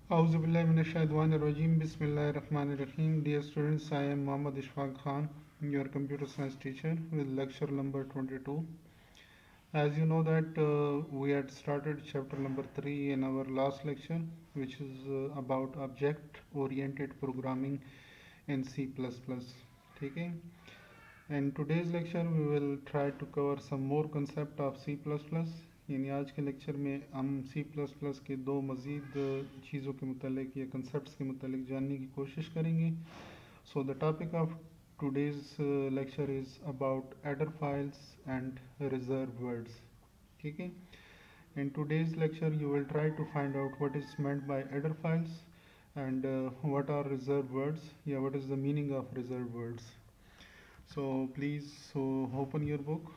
Auzubillahiminash-shaytanir-rajim. Bismillahir-rahmanir-rahim. Dear students, I am Muhammad Ishfaq Khan, your computer science teacher with lecture number 22. As you know that we had started chapter number 3 in our last lecture, which is about object-oriented programming in C++. Okay? In today's lecture, we will try to cover some more concept of C++. यानी आज के lecture में हम C++ के दो मज़ीद चीज़ों के मुतालिक या कंसेप्ट्स के मुतालिक जानने की कोशिश करेंगे. So the topic of today's lecture is about header files and reserved words. ठीक है. In today's lecture, you will try to find out what is meant by header files and what are reserved words. Yeah, what is the meaning of reserved words. So please open your book.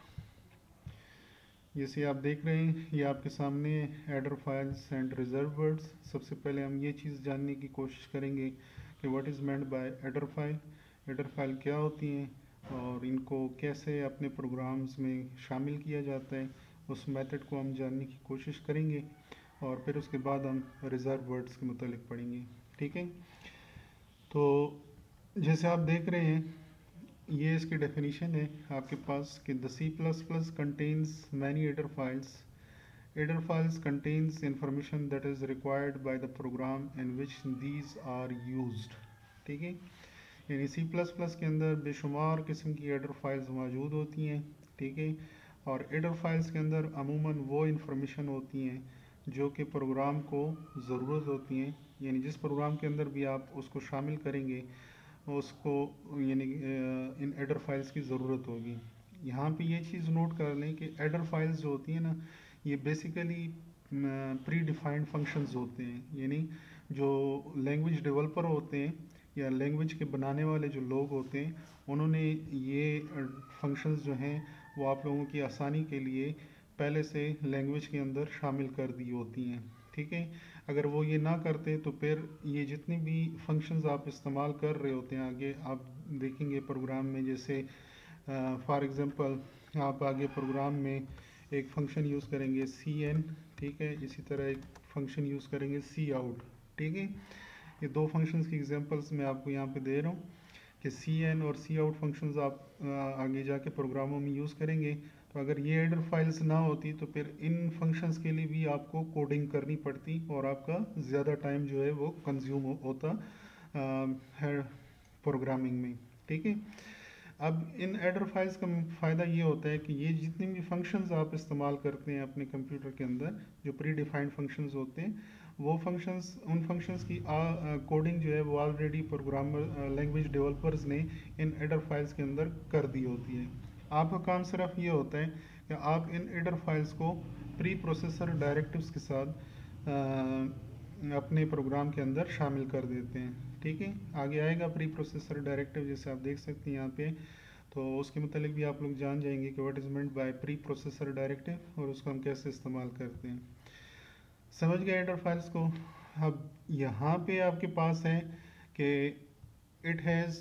जैसे आप देख रहे हैं ये आपके सामने header files and reserve words. सबसे पहले हम ये चीज़ जानने की कोशिश करेंगे कि what is meant by header file. Header file क्या होती हैं और इनको कैसे अपने प्रोग्राम्स में शामिल किया जाता है, उस मेथड को हम जानने की कोशिश करेंगे और फिर उसके बाद हम रिजर्व वर्ड्स के मुतालिक पढ़ेंगे. ठीक है. तो जैसे आप देख रहे हैं ये इसकी डेफिनेशन है आपके पास कि the C++ contains many header files. Header files contains information that is required by the program in which these are used. ठीक है. यानी C++ के अंदर बेशुमार किस्म की हेडर फाइल्स मौजूद होती हैं. ठीक है. और हेडर फाइल्स के अंदर अमूमन वो इंफॉर्मेशन होती हैं जो कि प्रोग्राम को ज़रूरत होती हैं. यानी जिस प्रोग्राम के अंदर भी आप उसको शामिल करेंगे उसको यानी इन हेडर फाइल्स की ज़रूरत होगी. यहाँ पे ये चीज़ नोट कर लें कि हेडर फाइल्स जो होती हैं ना, ये बेसिकली प्री डिफाइंड फंक्शंस होते हैं. यानी जो लैंग्वेज डेवलपर होते हैं या लैंग्वेज के बनाने वाले जो लोग होते हैं उन्होंने ये फंक्शंस जो हैं वो आप लोगों की आसानी के लिए पहले से लैंग्वेज के अंदर शामिल कर दी होती हैं. ठीक है. अगर वो ये ना करते तो फिर ये जितनी भी फंक्शंस आप इस्तेमाल कर रहे होते हैं आगे आप देखेंगे प्रोग्राम में, जैसे फॉर एग्जांपल आप आगे प्रोग्राम में एक फंक्शन यूज़ करेंगे cn. ठीक है. इसी तरह एक फंक्शन यूज़ करेंगे cout. ठीक है. ये दो फंक्शंस की एग्जांपल्स मैं आपको यहाँ पे दे रहा हूँ कि cn और cout फंक्शंस आप आगे जाके प्रोग्रामों में यूज़ करेंगे. तो अगर ये हेडर फाइल्स ना होती तो फिर इन फंक्शंस के लिए भी आपको कोडिंग करनी पड़ती और आपका ज़्यादा टाइम जो है वो कंज्यूम होता प्रोग्रामिंग में. ठीक है. अब इन हेडर फाइल्स का फ़ायदा ये होता है कि ये जितनी भी फंक्शंस आप इस्तेमाल करते हैं अपने कंप्यूटर के अंदर जो प्री डिफाइंड फंक्शंस होते हैं वो फंक्शंस उन फंक्शंस की कोडिंग जो है वो ऑलरेडी प्रोग्रामर लैंग्वेज डेवलपर्स ने इन हेडर फाइल्स के अंदर कर दी होती है. आपका काम सिर्फ ये होता है कि आप इन हेडर फाइल्स को प्री प्रोसेसर डायरेक्टिव्स के साथ अपने प्रोग्राम के अंदर शामिल कर देते हैं. ठीक है. आगे आएगा प्री प्रोसेसर डायरेक्टिव जैसे आप देख सकते हैं यहाँ पे, तो उसके मतलब भी आप लोग जान जाएंगे कि what is meant by preprocessor directive और उसको हम कैसे इस्तेमाल करते हैं. समझ गए हेडर फाइल्स को. अब यहाँ पे आपके पास है कि इट हैज़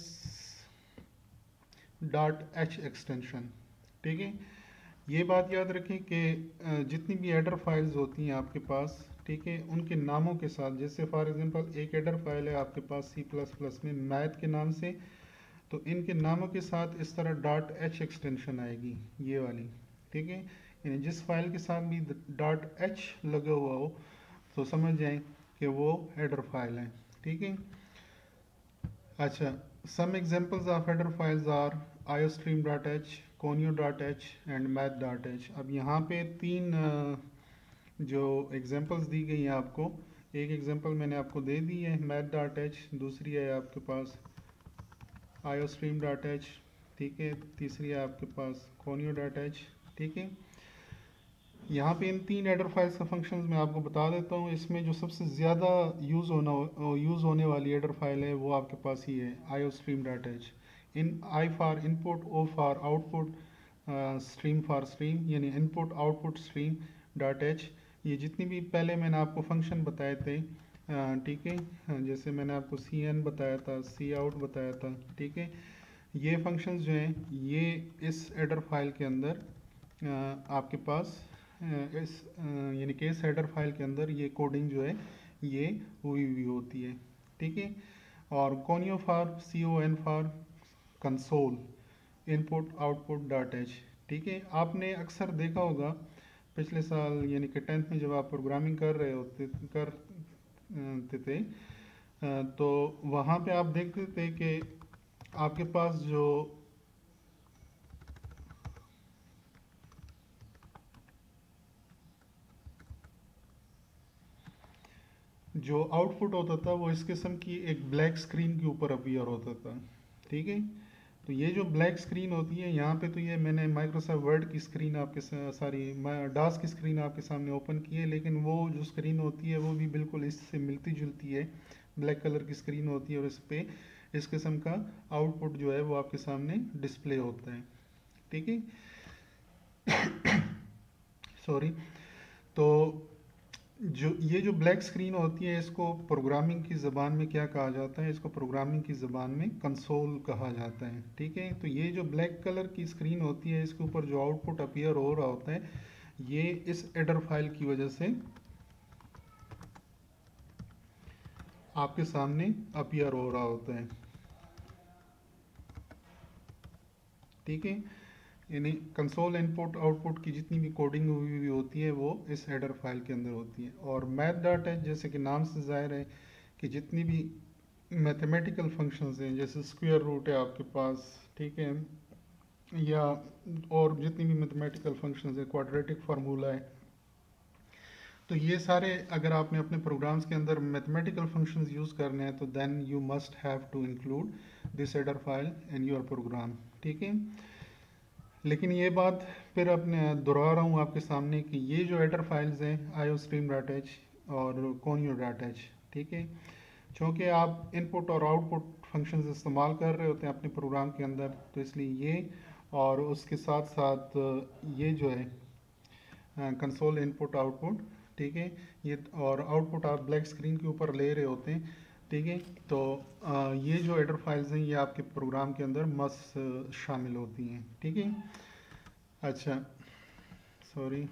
.h एक्सटेंशन. ठीक है. ये बात याद रखें कि जितनी भी हेडर फाइल्स होती हैं आपके पास, ठीक है, उनके नामों के साथ, जैसे फॉर एग्जांपल एक हेडर फाइल है आपके पास C++ में मैथ के नाम से, तो इनके नामों के साथ इस तरह .h एक्सटेंशन आएगी ये वाली. ठीक है. यानी जिस फाइल के साथ भी .h लगा हुआ हो तो समझ जाएं कि वो हेडर फाइल है. ठीक है. अच्छा, some examples of header files are iostream.h, conio.h and math.h. अब यहाँ पे तीन जो एग्जांपल्स दी गई हैं आपको, एक एग्जांपल मैंने आपको दे दी है math.h, दूसरी है आपके पास iostream.h. ठीक है. तीसरी है आपके पास conio.h. ठीक है. यहाँ पे इन तीन हेडर फाइल्स का फंक्शंस मैं आपको बता देता हूँ. इसमें जो सबसे ज़्यादा यूज़ होने वाली हेडर फाइल है वो आपके पास ही है iostream.h. I for input, O for output, stream for stream, यानी इनपुट आउटपुट स्ट्रीम .h. ये जितनी भी पहले मैंने आपको फंक्शन बताए थे, ठीक है, जैसे मैंने आपको cn बताया था, cout बताया था. ठीक है. ये फंक्शंस जो हैं ये इस हेडर फाइल के अंदर आपके पास इस यानी कि इस हेडर फाइल के अंदर ये कोडिंग जो है ये OVV होती है, ठीक है। और CONIO for CON for console input output dot h, ठीक है। आपने अक्सर देखा होगा पिछले साल यानी कि 10th में जब आप प्रोग्रामिंग करते थे, तो वहाँ पे आप देखते थे कि आपके पास जो आउटपुट होता था वो इस किस्म की एक ब्लैक स्क्रीन के ऊपर अपीयर होता था, ठीक है। तो ये जो ब्लैक स्क्रीन होती है यहाँ पे, तो ये मैंने माइक्रोसॉफ्ट वर्ड की स्क्रीन आपके सारी डास की स्क्रीन आपके सामने ओपन की है, लेकिन वो जो स्क्रीन होती है वो भी बिल्कुल इससे मिलती जुलती है, ब्लैक कलर की स्क्रीन होती है और इस पे इस किस्म का आउटपुट जो है वो आपके सामने डिस्प्ले होता है, ठीक है। सॉरी। तो जो ब्लैक स्क्रीन होती है इसको प्रोग्रामिंग की ज़बान में क्या कहा जाता है, इसको प्रोग्रामिंग की ज़बान में कंसोल कहा जाता है, ठीक है। तो ये जो ब्लैक कलर की स्क्रीन होती है इसके ऊपर जो आउटपुट अपीयर हो रहा होता है ये इस एडर फाइल की वजह से आपके सामने अपीयर हो रहा होता है, ठीक है। यानी कंसोल इनपुट आउटपुट की जितनी भी कोडिंग हुई होती है वो इस हेडर फाइल के अंदर होती है। और मैथ डॉट है, जैसे कि नाम से जाहिर है कि जितनी भी मैथमेटिकल फंक्शंस हैं, जैसे स्क्वायर रूट है आपके पास, ठीक है, या और जितनी भी मैथमेटिकल फंक्शंस है, क्वाड्रेटिक फार्मूला है, तो ये सारे अगर आपने अपने प्रोग्राम्स के अंदर मैथमेटिकल फंक्शंस यूज़ करने हैं तो then you must have to include this header file in your program, ठीक है। लेकिन ये बात फिर अपने दोहरा रहा हूँ आपके सामने कि ये जो हेडर फाइल्स हैं iostream.h और conio.h, ठीक है, चूँकि आप इनपुट और आउटपुट फंक्शंस इस्तेमाल कर रहे होते हैं अपने प्रोग्राम के अंदर, तो इसलिए ये और उसके साथ साथ ये जो है कंसोल इनपुट आउटपुट, ठीक है, ये और आउटपुट आप ब्लैक स्क्रीन के ऊपर ले रहे होते हैं, ठीक है। तो ये जो हेडर फाइल्स हैं ये आपके प्रोग्राम के अंदर मस्ट शामिल होती हैं, ठीक है। अच्छा, सॉरी।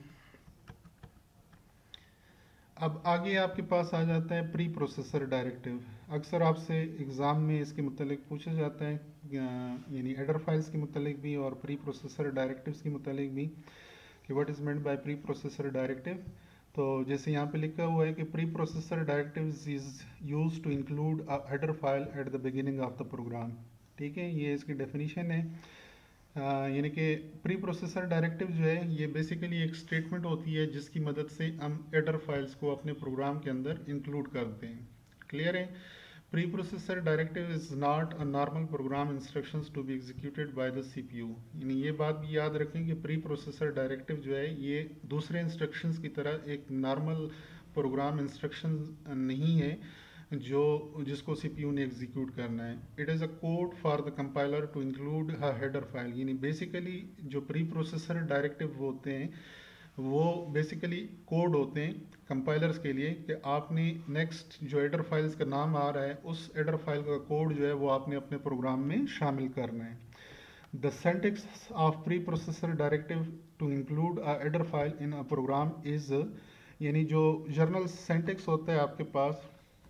अब आगे आपके पास आ जाता है प्री प्रोसेसर डायरेक्टिव। अक्सर आपसे एग्ज़ाम में इसके मुतालिक पूछा जाता है, यानी हेडर फाइल्स के मुतालिक भी और प्री प्रोसेसर डायरेक्टिव्स के मुतालिक भी, कि what is meant by preprocessor directive. तो जैसे यहाँ पे लिखा हुआ है कि preprocessor directives is used to include a header file at the beginning of the program, ठीक है, ये इसकी डेफिनेशन है। यानी कि प्री प्रोसेसर डायरेक्टिव जो है ये बेसिकली एक स्टेटमेंट होती है जिसकी मदद से हम हेडर फाइल्स को अपने प्रोग्राम के अंदर इंक्लूड करते हैं। क्लियर है? Preprocessor directive is not a normal program instructions to be executed by the CPU. यानी ये बात भी याद रखें कि प्री प्रोसेसर डायरेक्टिव जो है ये दूसरे इंस्ट्रक्शंस की तरह एक नॉर्मल प्रोग्राम इंस्ट्रक्शन नहीं है जिसको सीपीयू ने एग्जीक्यूट करना है। It is a code for the compiler to include a header file. यानी बेसिकली जो प्री प्रोसेसर डायरेक्टिव होते हैं वो बेसिकली कोड होते हैं कंपाइलर्स के लिए कि आपने नेक्स्ट जो हेडर फाइल्स का नाम आ रहा है उस हेडर फाइल का कोड जो है वो आपने अपने प्रोग्राम में शामिल करना है। The syntax of preprocessor directive to include a header file in a program is, यानी जो जर्नल सिंटैक्स होता है आपके पास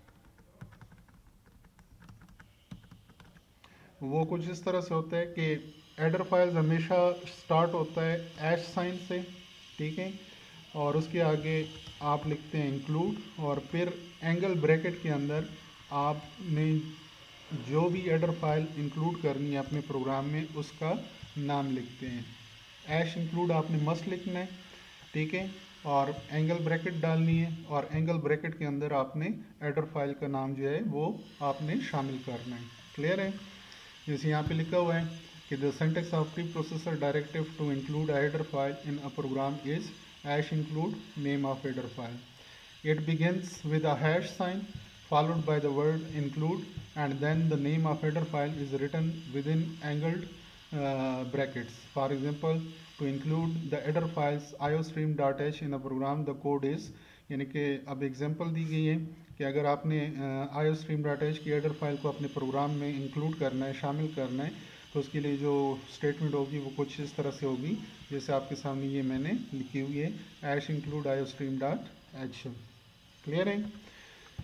वो कुछ इस तरह से होता है कि हेडर फाइल्स हमेशा स्टार्ट होता है ऐश साइन से, ठीक है, और उसके आगे आप लिखते हैं इंक्लूड और फिर एंगल ब्रैकेट के अंदर आपने जो भी हेडर फाइल इंक्लूड करनी है अपने प्रोग्राम में उसका नाम लिखते हैं। ऐश इंक्लूड आपने मस्ट लिखना है, ठीक है, और एंगल ब्रैकेट डालनी है और एंगल ब्रैकेट के अंदर आपने हेडर फाइल का नाम जो है वो आपने शामिल करना है। क्लियर है? जैसे यहाँ पे लिखा हुआ है कि the syntax of preprocessor directive to include a header file in a program is hash include name of header file. It begins with a hash sign followed by the word include and then the name of header file is written within angled brackets. For example, to include the header files iostream.h in a program the code is, यानी कि अब example दी गई है कि अगर आपने iostream.h की header file को अपने प्रोग्राम में इंक्लूड करना है, शामिल करना है, तो उसके लिए जो स्टेटमेंट होगी वो कुछ इस तरह से होगी जैसे आपके सामने ये मैंने लिखी हुई है, ऐश इंक्लूड iostream.h। क्लियर है?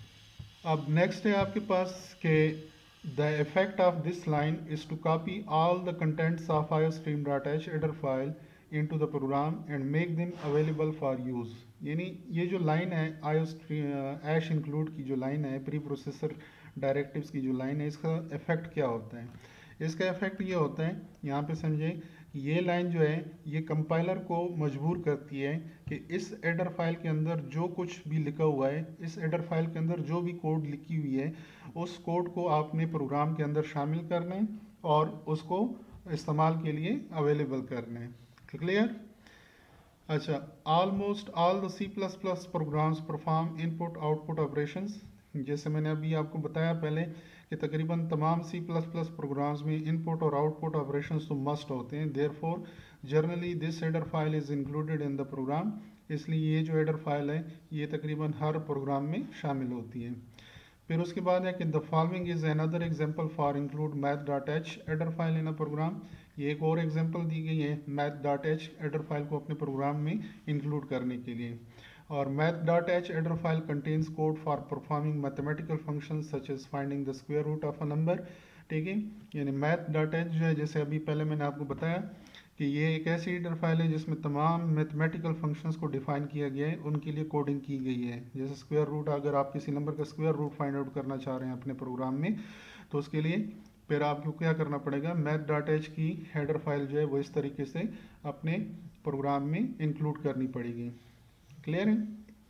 अब नेक्स्ट है आपके पास के the effect of this line is to copy all the contents of iostream.h header file into the program and make them available for use. यानी ये जो लाइन है iostream ऐश इंक्लूड की जो लाइन है प्री प्रोसेसर डायरेक्टिव्स की जो line है, इसका इफेक्ट क्या होता है? इसका इफेक्ट ये होता है, यहाँ पे समझे कि ये लाइन जो है ये कंपाइलर को मजबूर करती है कि इस एडर फाइल के अंदर जो कुछ भी लिखा हुआ है, इस एडर फाइल के अंदर जो भी कोड लिखी हुई है, उस कोड को आपने प्रोग्राम के अंदर शामिल करना है और उसको इस्तेमाल के लिए अवेलेबल करना है। क्लियर? अच्छा, almost all the C plus plus programs perform input output operations. जैसे मैंने अभी आपको बताया पहले कि तकरीबन तमाम सी प्लस प्लस प्रोग्राम्स में इनपुट और आउटपुट ऑपरेशंस तो मस्ट होते हैं। Therefore generally this header file is included in the program. इसलिए ये जो हेडर फाइल है ये तकरीबन हर प्रोग्राम में शामिल होती है। फिर उसके बाद है कि the following is another example for include math.h header file in a program. ये एक और एग्जांपल दी गई है math.h हेडर फाइल को अपने प्रोग्राम में इंक्लूड करने के लिए। और math.h header file contains code for performing mathematical functions such as finding the square root of a number। ठीक है, यानी math.h जो है, जैसे अभी पहले मैंने आपको बताया कि ये एक ऐसी हेडर फाइल है जिसमें तमाम मैथमेटिकल फंक्शंस को डिफाइन किया गया है, उनके लिए कोडिंग की गई है। जैसे स्क्वायर रूट, अगर आप किसी नंबर का स्क्वायर रूट फाइंड आउट करना चाह रहे हैं अपने प्रोग्राम में, तो उसके लिए फिर आपको क्या करना पड़ेगा, math.h की हेडर फाइल जो है वो इस तरीके से अपने प्रोग्राम में इंक्लूड करनी पड़ेगी। क्लियर है?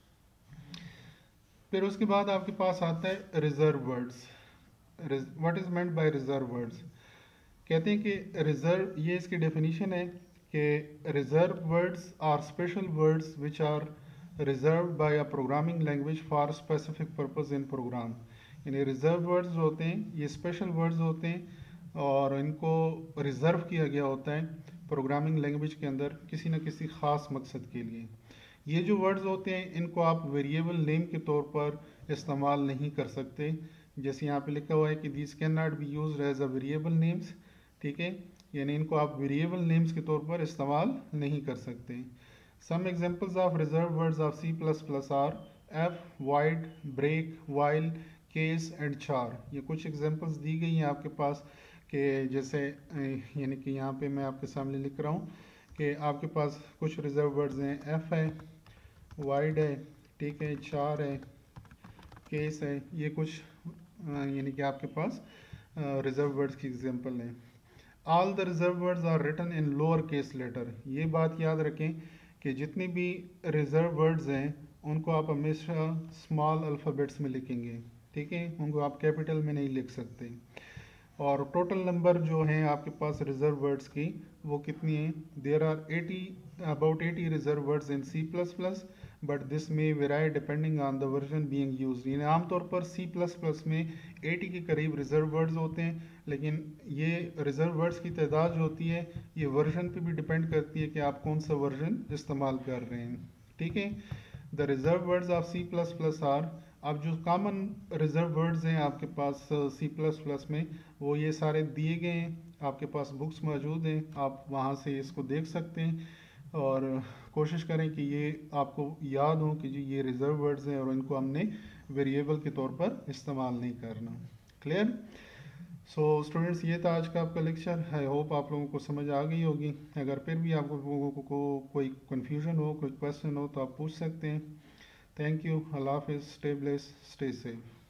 फिर उसके बाद आपके पास आता है reserve words. What is meant by reserve words? कहते हैं कि रिजर्व, ये इसकी डेफिनेशन है कि reserve words are special words which are reserved by a programming language for specific purpose in program. यानी रिजर्व वर्ड्स जो होते हैं ये स्पेशल वर्ड्स होते हैं और इनको रिजर्व किया गया होता है प्रोग्रामिंग लैंग्वेज के अंदर किसी न किसी खास मकसद के लिए। ये जो वर्ड्स होते हैं इनको आप वेरिएबल नेम के तौर पर इस्तेमाल नहीं कर सकते। जैसे यहाँ पे लिखा हुआ है कि this can not be used as a variable names. ठीक है, यानी इनको आप वेरिएबल नेम्स के तौर पर इस्तेमाल नहीं कर सकते। Some examples of reserve words of C plus plus are if, void, break, while, case and char. ये कुछ एग्जांपल्स दी गई हैं आपके पास कि जैसे यानी कि यहाँ पे मैं आपके सामने लिख रहा हूँ कि आपके पास कुछ रिजर्व वर्ड्स हैं, एफ है, वाइड है, ठीक है, चार है, केस है। ये कुछ यानी कि आपके पास रिजर्व वर्ड्स की एग्जांपल है। All the reserve words are written in lower case letter. ये बात याद रखें कि जितने भी रिजर्व वर्ड्स हैं उनको आप हमेशा स्मॉल अल्फ़ाबेट्स में लिखेंगे। ठीक है, उनको आप कैपिटल में नहीं लिख सकते। और टोटल नंबर जो हैं आपके पास रिजर्व वर्ड्स की वो कितनी है? There are 80 reserve words in C plus plus, but this may vary depending on the version being used. यानी आमतौर पर सी प्लस प्लस में 80 के करीब रिजर्व वर्ड्स होते हैं, लेकिन ये रिजर्व वर्ड्स की तादाद जो होती है ये वर्जन पे भी डिपेंड करती है कि आप कौन सा वर्जन इस्तेमाल कर रहे हैं। ठीक है, the reserve words of C plus plus are. अब जो कॉमन रिजर्व वर्ड्स हैं आपके पास सी प्लस प्लस में वो ये सारे दिए गए हैं, आपके पास बुक्स मौजूद हैं, आप वहाँ से इसको देख सकते हैं और कोशिश करें कि ये आपको याद हो कि जी ये रिजर्व वर्ड्स हैं और इनको हमने वेरिएबल के तौर पर इस्तेमाल नहीं करना। क्लियर? सो स्टूडेंट्स, ये था आज का आपका लेक्चर। आई होप आप लोगों को समझ आ गई होगी। अगर फिर भी आप लोगों को कोई कन्फ्यूजन हो, कोई क्वेश्चन हो तो आप पूछ सकते हैं। Thank you. Allah Hafiz. Stay blessed. Stay safe.